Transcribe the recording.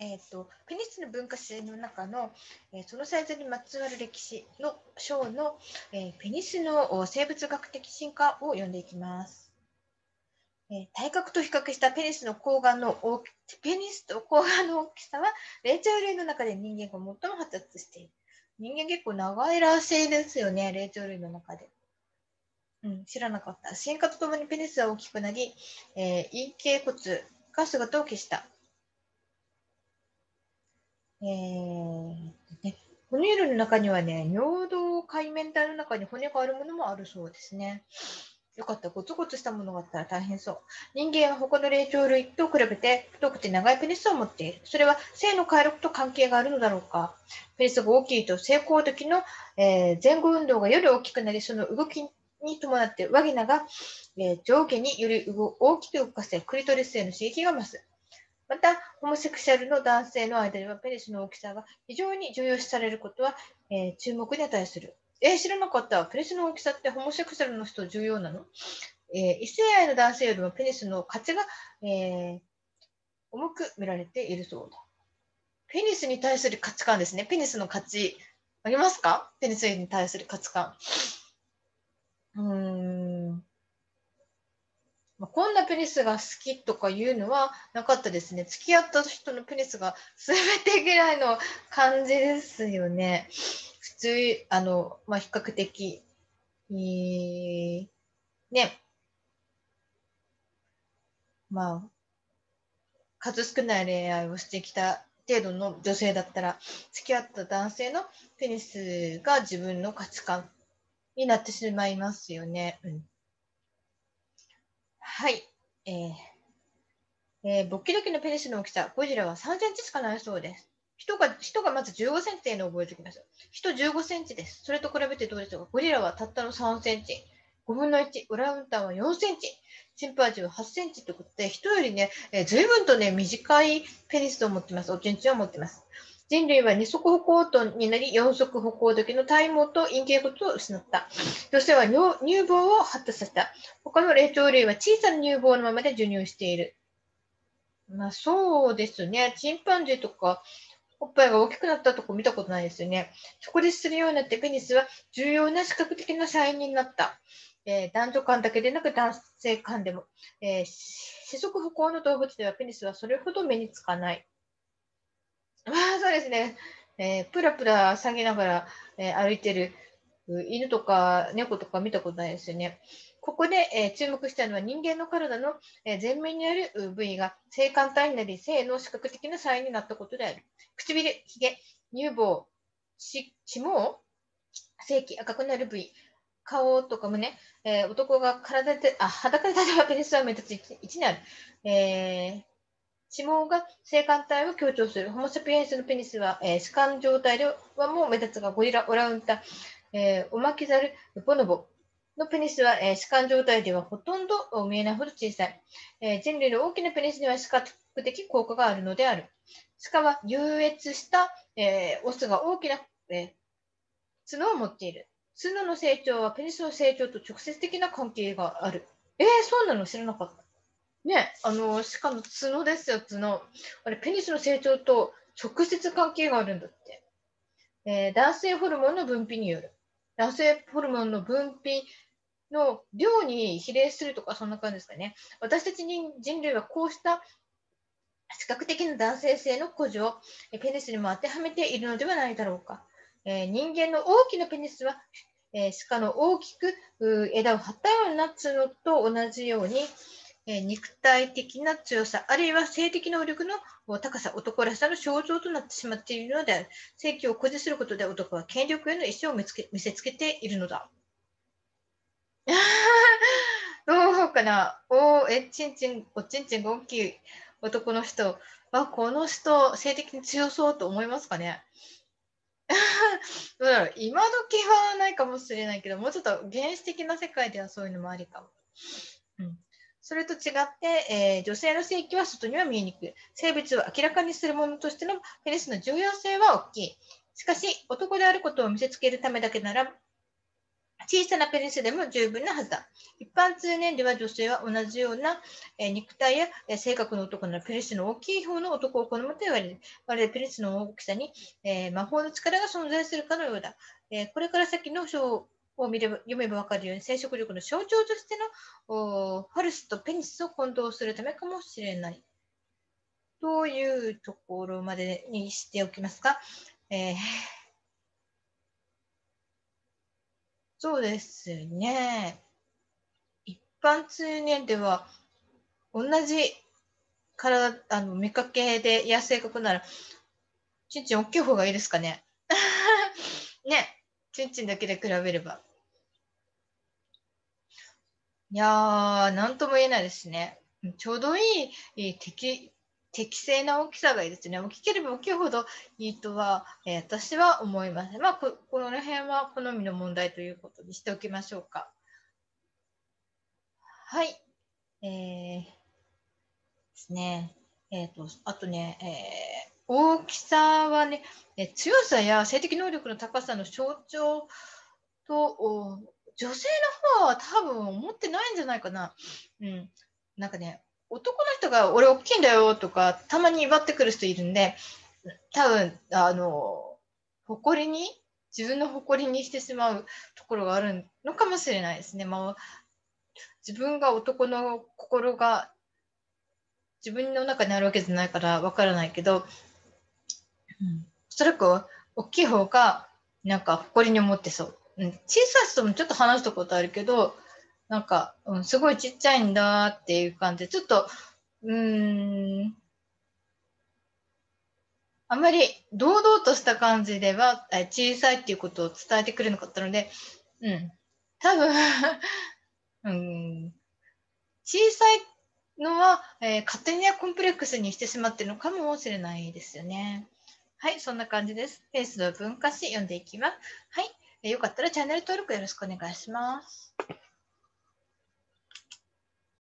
ペニスの文化史の中の、そのサイズにまつわる歴史の章の、ペニスの生物学的進化を読んでいきます。体格と比較したペニスと睾丸の大きさは、霊長類の中で人間が最も発達している。人間結構長いらしいですよね、霊長類の中で。知らなかった。進化とともにペニスは大きくなり、陰茎骨が姿を消した。哺乳類の中にはね、尿道海綿体の中に骨があるものもあるそうですね。よかった。ゴツゴツしたものがあったら大変そう。人間は他の霊長類と比べて太くて長いペニスを持っている。それは性の快楽と関係があるのだろうか。ペニスが大きいと性交時の、前後運動がより大きくなり、その動きに伴ってワギナが、上下により大きく動かせ、クリトリスへの刺激が増す。また、ホモセクシャルの男性の間ではペニスの大きさが非常に重要視されることは、注目に値する。知らなかった。ペニスの大きさってホモセクシャルの人重要なの？異性愛の男性よりもペニスの価値が、重く見られているそうだ。ペニスに対する価値観ですね。ペニスの価値、ありますか？ペニスに対する価値観。こんなペニスが好きとかいうのはなかったですね。付き合った人のペニスが全てぐらいの感じですよね。普通、比較的、ね、数少ない恋愛をしてきた程度の女性だったら、付き合った男性のペニスが自分の価値観になってしまいますよね。はい。勃起時のペニスの大きさ、ゴジラは3センチしかないそうです。人がまず15センチというのを覚えておきましょう。人15センチです。それと比べてどうでしょうか。ゴジラはたったの3センチ。5分の1。オランウータンは4センチ。チンパンジーは8センチということで、人よりね、随分とね、短いペニスを持ってます。おちんちんを持ってます。人類は二足歩行とになり、四足歩行時の体毛と陰茎骨を失った。女性は乳房を発達させた。他の霊長類は小さな乳房のままで授乳している。そうですね。チンパンジーとか、おっぱいが大きくなったとこ見たことないですよね。そこでするようになってペニスは重要な視覚的なサインになった。男女間だけでなく男性間でも、四足歩行の動物ではペニスはそれほど目につかない。そうですね。プラプラ下げながら、歩いてる犬とか猫とか見たことないですよね。ここで、注目したのは人間の体の、前面にある部位が性感帯になり、性の視覚的なサインになったことである。唇、髭、乳房、血毛、性器、赤くなる部位、顔とか胸、男が裸で立てばペニスは目立つ位置にある。指紋が性感帯を強調する。ホモ・サピエンスのペニスは、弛緩状態ではもう目立つが、ゴリラ、オランウータン、オマキザル、ボノボのペニスは、弛緩状態ではほとんど見えないほど小さい。人類の大きなペニスには視覚的効果があるのである。鹿は優越した、オスが大きな、角を持っている。角の成長はペニスの成長と直接的な関係がある。そうなの知らなかった。ね、鹿の角ですよ、角。あれ、ペニスの成長と直接関係があるんだって。男性ホルモンの分泌による。男性ホルモンの分泌の量に比例するとか、そんな感じですかね。私たち人類はこうした視覚的な男性性の古樹をペニスにも当てはめているのではないだろうか。人間の大きなペニスは、鹿の大きく枝を張ったような角と同じように、肉体的な強さ、あるいは性的能力の高さ、男らしさの象徴となってしまっているのである。性器を誇示することで男は権力への意思を見せつけているのだ。どうかなおちんちんが大きい男の人、この人、性的に強そうと思いますかね。どうだろう、今時はないかもしれないけど、もうちょっと原始的な世界ではそういうのもありかも。それと違って、女性の性器は外には見えにくい。性別を明らかにするものとしてのペニスの重要性は大きい。しかし、男であることを見せつけるためだけなら、 小さなペニスでも十分なはずだ。一般通年では女性は同じような肉体や性格の男ならペニスの大きい方の男を好むと言われる。まるでペニスの大きさに魔法の力が存在するかのようだ。これから先の章を見れば読めばわかるように生殖力の象徴としてのファルスとペニスを混同するためかもしれない。というところまでにしておきますか。そうですね。一般通念では同じ見かけで痩せ角なら、ちんちん大きい方がいいですかね。ね。ちんちんだけで比べれば。いやー、なんとも言えないですね。ちょうどいい適正な大きさがいいですね。大きければ大きいほどいいとは、私は思います。まあこの辺は好みの問題ということにしておきましょうか。はい。ですね。あとね、大きさはね、強さや性的能力の高さの象徴と、女性の方は多分思ってないんじゃないかな。うん。なんかね、男の人が俺大きいんだよとか、たまに威張ってくる人いるんで、多分、誇りに、自分の誇りにしてしまうところがあるのかもしれないですね。まあ、自分が男の心が自分の中にあるわけじゃないからわからないけど、おそらく大きい方がなんか誇りに思ってそう。小さい人もちょっと話したことあるけど、なんか、すごいちっちゃいんだっていう感じで、ちょっと、あんまり堂々とした感じでは小さいっていうことを伝えてくれなかったので、多分うん、小さいのは、勝手にコンプレックスにしてしまっているのかもしれないですよね。はい、そんな感じです。ペースの分化し読んでいきます。はい、よかったらチャンネル登録よろしくお願いします。